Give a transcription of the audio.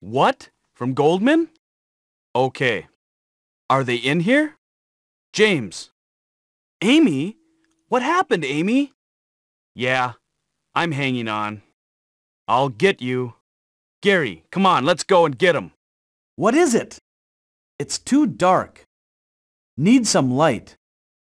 What? From Goldman? Okay. Are they in here? James. Amy? What happened, Amy? Yeah, I'm hanging on. I'll get you. Gary, come on, let's go and get him. What is it? It's too dark. Need some light.